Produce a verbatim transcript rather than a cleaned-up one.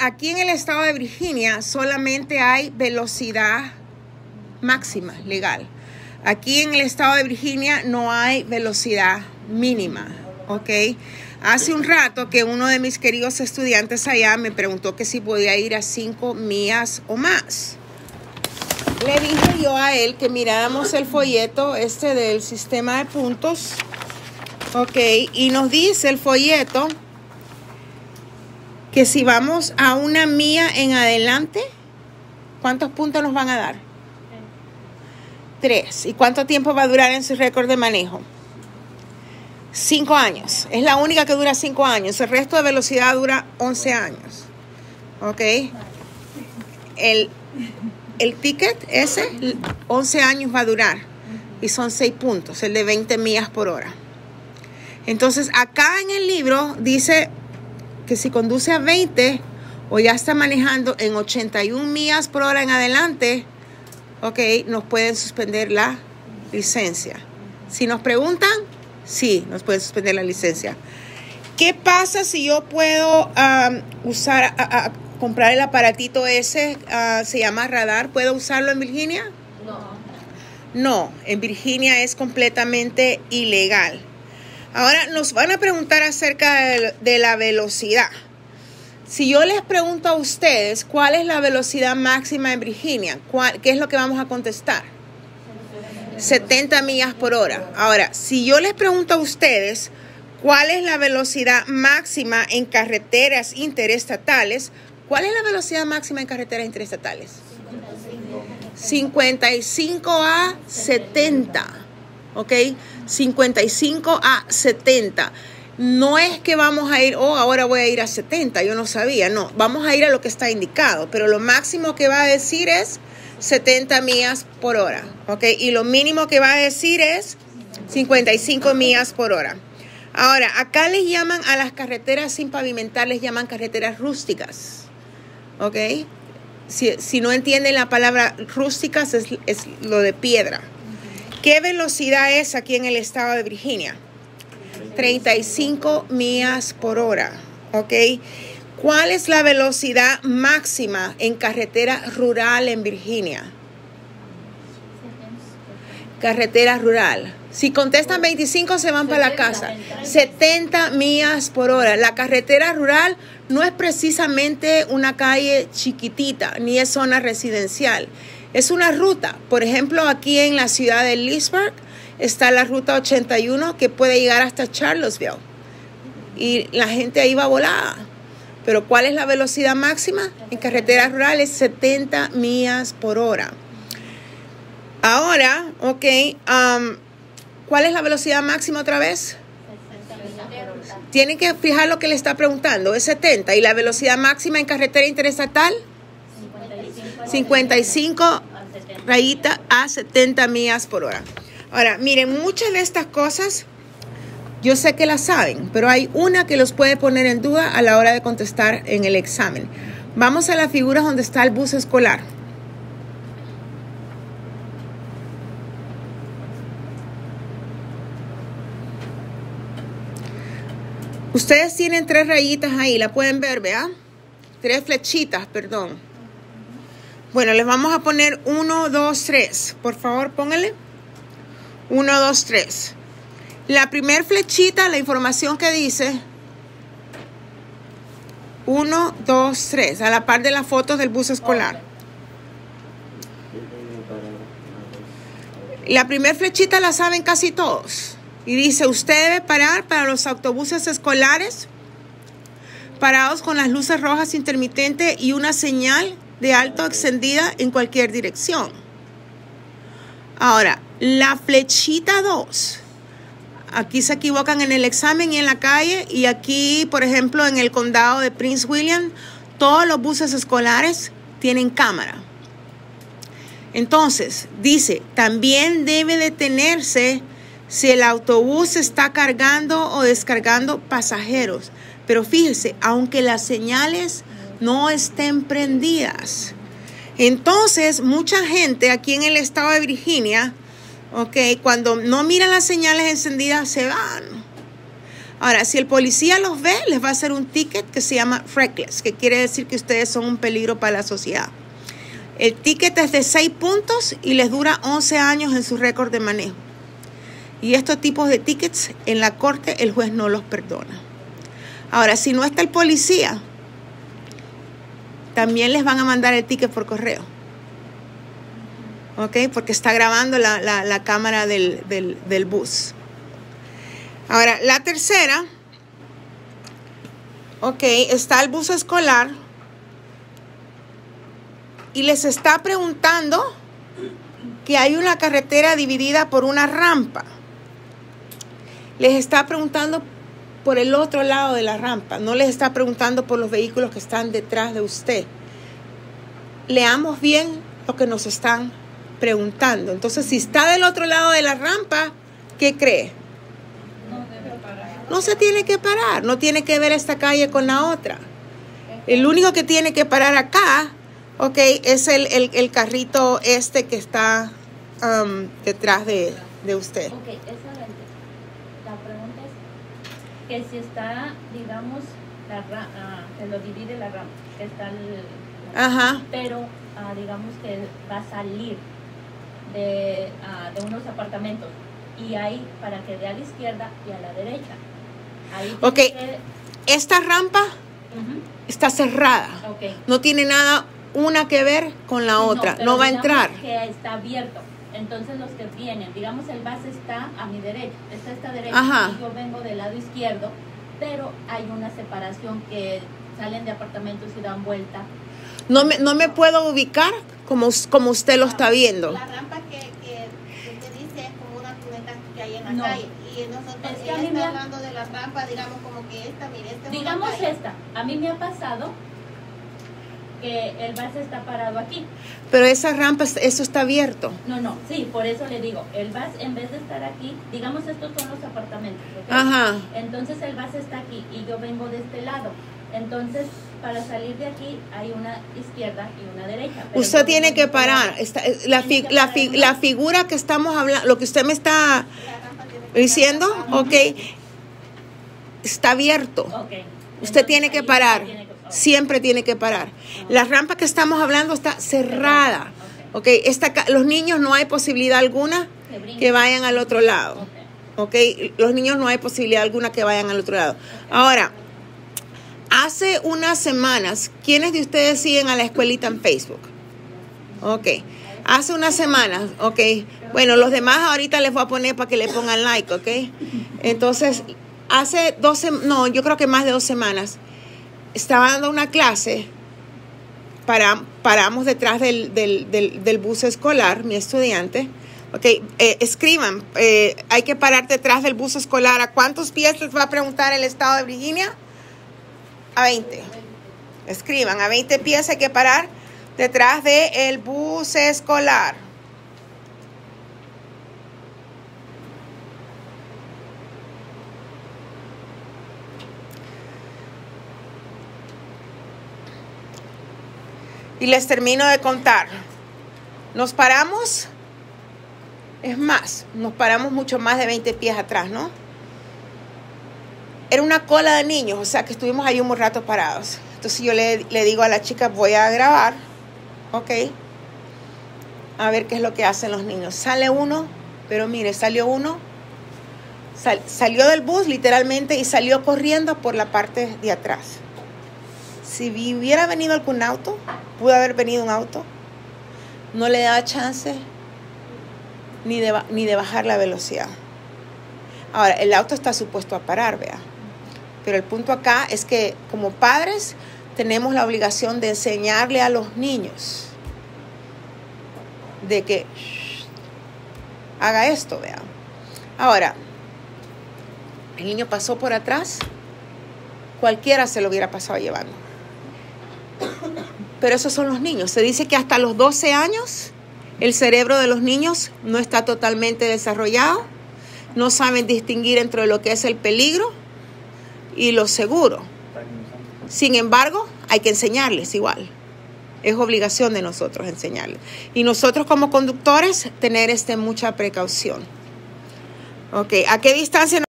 aquí en el estado de Virginia solamente hay velocidad máxima legal. Aquí en el estado de Virginia no hay velocidad mínima, ¿ok? Hace un rato que uno de mis queridos estudiantes allá me preguntó que si podía ir a cinco millas o más. Le dije yo a él que miráramos el folleto este del sistema de puntos, ¿ok? Y nos dice el folleto que si vamos a una milla en adelante, ¿cuántos puntos nos van a dar? Tres. ¿Y cuánto tiempo va a durar en su récord de manejo? Cinco años. Es la única que dura cinco años. El resto de velocidad dura once años. ¿Ok? El, el ticket ese, once años va a durar. Y son seis puntos. El de veinte millas por hora. Entonces, acá en el libro dice que si conduce a veinte o ya está manejando en ochenta y una millas por hora en adelante, ok, nos pueden suspender la licencia. Si nos preguntan, sí, nos pueden suspender la licencia. ¿Qué pasa si yo puedo um, usar, a, a, comprar el aparatito ese, uh, se llama radar? ¿Puedo usarlo en Virginia? No. No, en Virginia es completamente ilegal. Ahora nos van a preguntar acerca de, de la velocidad. Si yo les pregunto a ustedes cuál es la velocidad máxima en Virginia, ¿cuál, ¿qué es lo que vamos a contestar? setenta millas por hora. Ahora, si yo les pregunto a ustedes cuál es la velocidad máxima en carreteras interestatales, ¿cuál es la velocidad máxima en carreteras interestatales? cincuenta y cinco a setenta. ¿Ok? cincuenta y cinco a setenta. No es que vamos a ir, oh, ahora voy a ir a setenta, yo no sabía. No, vamos a ir a lo que está indicado, pero lo máximo que va a decir es setenta millas por hora, ¿ok? Y lo mínimo que va a decir es cincuenta y cinco millas por hora. Ahora, acá les llaman a las carreteras sin pavimentar, les llaman carreteras rústicas, ¿ok? Si, si no entienden la palabra rústicas, es, es lo de piedra. ¿Qué velocidad es aquí en el estado de Virginia? treinta y cinco millas por hora, ¿ok? ¿Cuál es la velocidad máxima en carretera rural en Virginia? Carretera rural. Si contestan veinticinco, se van para la casa. setenta millas por hora. La carretera rural no es precisamente una calle chiquitita, ni es zona residencial. Es una ruta. Por ejemplo, aquí en la ciudad de Leesburg está la ruta ochenta y uno que puede llegar hasta Charlottesville. Y la gente ahí va volada. Pero ¿cuál es la velocidad máxima? En carreteras rurales, setenta millas por hora. Ahora, ok, um, ¿cuál es la velocidad máxima otra vez? Tienen que fijar lo que le está preguntando, es setenta. ¿Y la velocidad máxima en carretera interestatal? cincuenta y cinco rayita a setenta millas por hora. Ahora, miren, muchas de estas cosas yo sé que las saben, pero hay una que los puede poner en duda a la hora de contestar en el examen. Vamos a la figura donde está el bus escolar. Ustedes tienen tres rayitas ahí, la pueden ver, ¿verdad? Tres flechitas, perdón. Bueno, les vamos a poner uno, dos, tres. Por favor, pónganle. uno, dos, tres. La primer flechita, la información que dice uno, dos, tres, a la par de las fotos del bus escolar. La primera flechita la saben casi todos. Y dice, usted debe parar para los autobuses escolares parados con las luces rojas intermitentes y una señal de alto extendida en cualquier dirección. Ahora, la flechita dos. Aquí se equivocan en el examen y en la calle. Y aquí, por ejemplo, en el condado de Prince William, todos los buses escolares tienen cámara. Entonces, dice, también debe detenerse si el autobús está cargando o descargando pasajeros. Pero fíjese, aunque las señales no estén prendidas. Entonces, mucha gente aquí en el estado de Virginia, ok, cuando no miran las señales encendidas, se van. Ahora, si el policía los ve, les va a hacer un ticket que se llama reckless, que quiere decir que ustedes son un peligro para la sociedad. El ticket es de seis puntos y les dura once años en su récord de manejo. Y estos tipos de tickets en la corte el juez no los perdona. Ahora, si no está el policía, también les van a mandar el ticket por correo. ¿Ok? Porque está grabando la, la, la cámara del, del, del bus. Ahora, la tercera, ok, está el bus escolar y les está preguntando que hay una carretera dividida por una rampa. Les está preguntando por el otro lado de la rampa, no les está preguntando por los vehículos que están detrás de usted. Leamos bien lo que nos están preguntando. Entonces, si está del otro lado de la rampa, ¿qué cree? No se tiene que parar, no tiene que ver esta calle con la otra. El único que tiene que parar acá, ok, es el, el, el carrito este que está um, detrás de, de usted. Ok, excelente. La pregunta es que si está, digamos, la uh, que lo divide la rampa, que está el... Ajá. Pero, uh, digamos que va a salir de, uh, de unos apartamentos y hay para que dé a la izquierda y a la derecha. Ahí ok, que... esta rampa uh-huh. está cerrada. Okay. No tiene nada una que ver con la otra. No, no va a entrar. Que está abierto. Entonces los que vienen, digamos el bus está a mi derecha, está a esta derecha Ajá. y yo vengo del lado izquierdo, pero hay una separación que salen de apartamentos y dan vuelta. No me, no me puedo ubicar como, como usted lo está viendo. La rampa que, que usted dice es como una cuneta que hay en la no. calle. Y nosotros, es que ella a mí está me ha... hablando de la rampa, digamos como que esta, mire, esta es digamos una calle. esta, a mí me ha pasado que el bus está parado aquí. Pero esa rampa, eso está abierto. No, no, sí, por eso le digo, el bus en vez de estar aquí, digamos estos son los apartamentos, ¿okay? Ajá. Entonces el bus está aquí y yo vengo de este lado. Entonces, para salir de aquí hay una izquierda y una derecha. Usted tiene que parar. Está, la, fi, que la, parar fi, la figura que estamos hablando, lo que usted me está diciendo, ok, está abierto. Okay. Usted tiene que parar. Tiene que, okay. Siempre tiene que parar. Uh-huh. La rampa que estamos hablando está cerrada. Okay. Okay. Esta, los niños no hay posibilidad alguna que vayan al otro lado. Okay. Okay. Los niños no hay posibilidad alguna que vayan al otro lado. Okay. Ahora, hace unas semanas, ¿quiénes de ustedes siguen a la escuelita en Facebook? Ok. Hace unas semanas, ok. Bueno, los demás ahorita les voy a poner para que le pongan like, ok. Entonces, hace dos semanas, no, yo creo que más de dos semanas, estaba dando una clase, para, paramos detrás del, del, del, del bus escolar, mi estudiante, ok, eh, escriban, eh, hay que parar detrás del bus escolar. ¿A cuántos pies les va a preguntar el estado de Virginia? A veinte. Escriban, a veinte pies hay que parar detrás del bus escolar. Y les termino de contar. Nos paramos, es más, nos paramos mucho más de veinte pies atrás, ¿no? Era una cola de niños, o sea que estuvimos ahí un rato parados. Entonces yo le, le digo a la chica, voy a grabar, ok, a ver qué es lo que hacen los niños. Sale uno, pero mire, salió uno, sal, salió del bus literalmente y salió corriendo por la parte de atrás. Si hubiera venido algún auto, pudo haber venido un auto, no le daba chance ni de, ni de bajar la velocidad. Ahora, el auto está supuesto a parar, vea. Pero el punto acá es que como padres tenemos la obligación de enseñarle a los niños de que shh, haga esto, vea. Ahora, el niño pasó por atrás, cualquiera se lo hubiera pasado llevando. Pero esos son los niños. Se dice que hasta los doce años el cerebro de los niños no está totalmente desarrollado. No saben distinguir entre lo que es el peligro y lo seguro. Sin embargo, hay que enseñarles igual. Es obligación de nosotros enseñarles. Y nosotros como conductores tener este, mucha precaución. Ok, ¿a qué distancia?